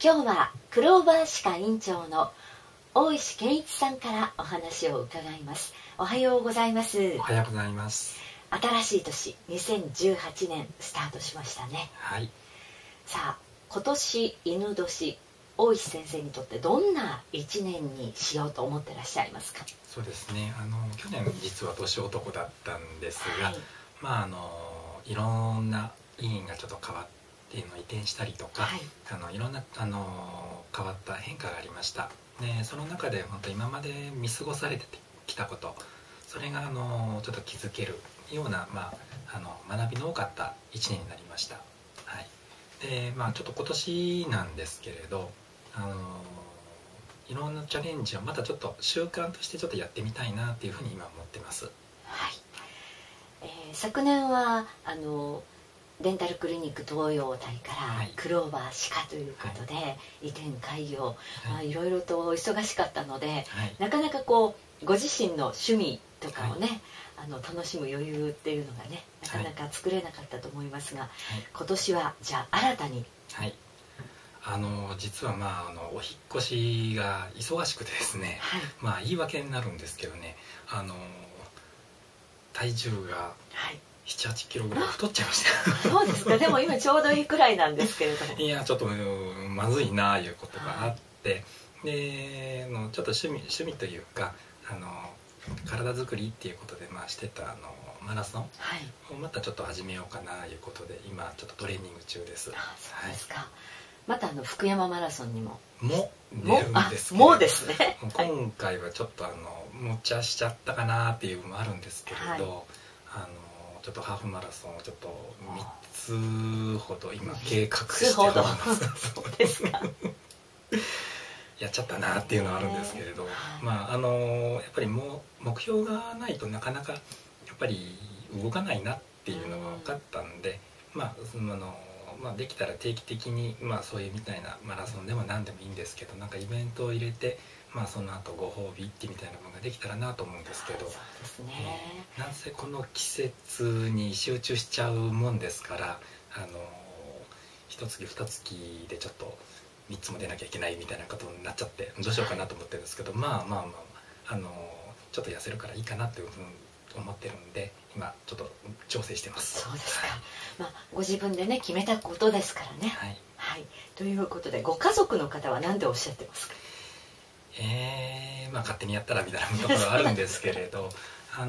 今日はクローバー歯科院長の大石健一さんからお話を伺います。おはようございます。 おはようございます。 新しい年2018年スタートしましたね。 はい。 さあ、今年犬年、大石先生にとってどんな一年にしようと思ってらっしゃいますか？ そうですね。去年実は年男だったんですが、 はい、 いろんな委員がちょっと変わって移転したりとか、 はい、 いろんな変わった変化がありました。で、その中で本当今まで見過ごされてきたこと、それがちょっと気づけるような学びの多かった一年になりました。はい。で、ちょっと今年なんですけれど、いろんなチャレンジをまたちょっと習慣としてちょっとやってみたいなっていうふうに今思ってます。 はい。昨年はデンタルクリニック東洋大からクローバー歯科ということで、移転開業、いろいろと忙しかったので、なかなかこうご自身の趣味とかをね、楽しむ余裕っていうのがね、なかなか作れなかったと思いますが、今年はじゃあ新たに、 実はお引っ越しが忙しくてですね、言い訳になるんですけどね、体重が7、8キロぐらい太っちゃいました。 そうですか。でも今ちょうどいいくらいなんですけれども、 いや、ちょっとまずいなあいうことがあって、でちょっと趣味というか体作りっていうことでしてたマラソンをまたちょっと始めようかないうことで今ちょっとトレーニング中です。 そうですか。また福山マラソンにも出るんですけど、 もうですね。 今回はちょっと無茶しちゃったかなっていうのもあるんですけれど、ちょっとハーフマラソンをちょっと3つほど今計画しております。 そうですか。 やっちゃったなっていうのはあるんですけれど、やっぱり目標がないとなかなかやっぱり動かないなっていうのが分かったんで、できたら定期的にそういうみたいなマラソンでも何でもいいんですけど、なんかイベントを入れてその後ご褒美ってみたいなものができたらなと思うんですけど、なんせこの季節に集中しちゃうもんですから、1月2月でちょっと3つも出なきゃいけないみたいなことになっちゃってどうしようかなと思ってるんですけど、ちょっと痩せるからいいかなっていうふうに思ってるんで今ちょっと調整してます。 そうですか。ご自分でね決めたことですからね。はい、ということでご家族の方は何でおっしゃってますか？ 勝手にやったらみたいなところあるんですけれどや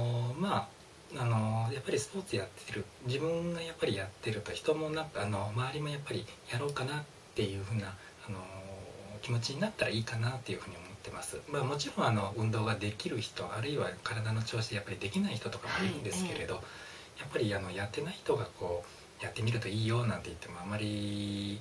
っぱりスポーツやってる自分がやっぱりやってると人も周りもやっぱりやろうかなっていうふうな気持ちになったらいいかなっていうふうに思ってます。もちろん運動ができる人あるいは体の調子でやっぱりできない人とかもいるんですけれど、やっぱりやってない人がこうやってみるといいよなんて言ってもあまり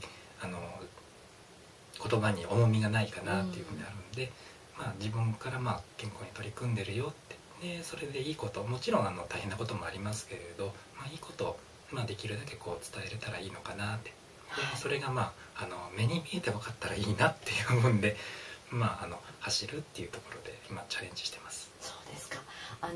言葉に重みがないかなっていうふうにあるんで、自分から健康に取り組んでるよってでそれでいいこともちろん大変なこともありますけれど、いいことをできるだけこう伝えれたらいいのかなって、でそれが目に見えて分かったらいいなっていう部分で走るっていうところで今チャレンジしてます。 そうですか。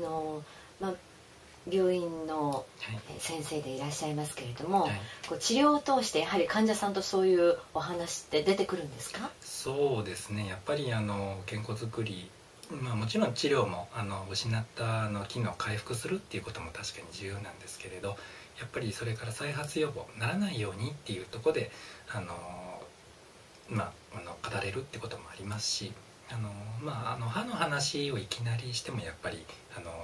病院の先生でいらっしゃいますけれども、こう治療を通してやはり患者さんとそういうお話って出てくるんですか？ そうですね。やっぱり健康づくり、もちろん治療も失った機能を回復するっていうことも確かに重要なんですけれど、やっぱりそれから再発予防ならないようにっていうところで語れるってこともありますし、歯の話をいきなりしてもやっぱり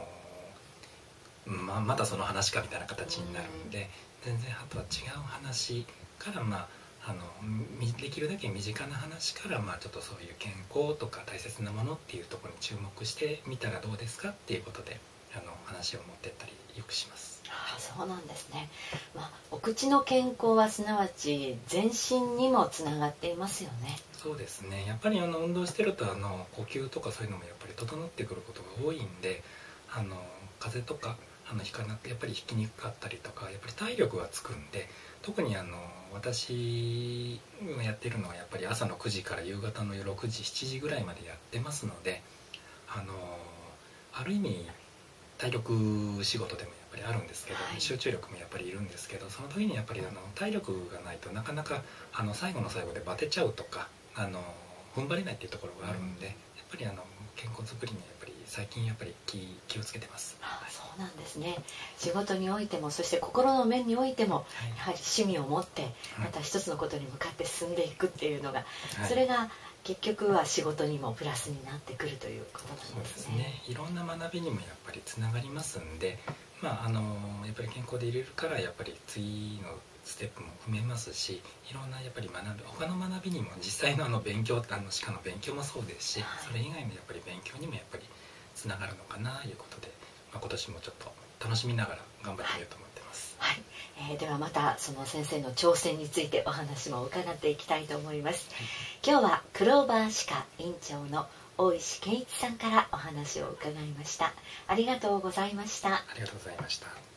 またその話かみたいな形になるんで、全然歯とは違う話からできるだけ身近な話からちょっとそういう健康とか大切なものっていうところに注目してみたらどうですかっていうことで話を持ってったりよくします。 そうなんですね。お口の健康はすなわち全身にもつながっていますよね。 そうですね。やっぱり運動してると呼吸とかそういうのもやっぱり整ってくることが多いんで、風邪とかやっぱり引きにくかったりとか、やっぱり体力がつくんで、特に私がやってるのはやっぱり朝の9時から夕方の6時7時ぐらいまでやってますので、ある意味体力仕事でもやっぱぱりあるんですけど、集中力もやっぱりいるんですけど、その時にやっぱり体力がないとなかなか最後の最後でバテちゃうとか踏ん張れないっていうところがあるんで、やっぱり健康づくりにやっぱり最近やっぱり気をつけてます。 そうなんですね。仕事においても、そして心の面においても、やはり趣味を持ってまた一つのことに向かって進んでいくっていうのが、それが結局は仕事にもプラスになってくるということなんですね。 そうですね。いろんな学びにもやっぱりつながりますんで、やっぱり健康でいれるからやっぱり次のステップも踏めますし、いろんなやっぱり他の学びにも実際の勉強歯科の勉強もそうですし、それ以外のやっぱり勉強にもやっぱりつながるのかなということで、今年もちょっと楽しみながら頑張ってみようと思ってます。 ではまたその先生の挑戦についてお話も伺っていきたいと思います。今日はクローバー歯科院長の大石健一さんからお話を伺いました。ありがとうございました。 ありがとうございました。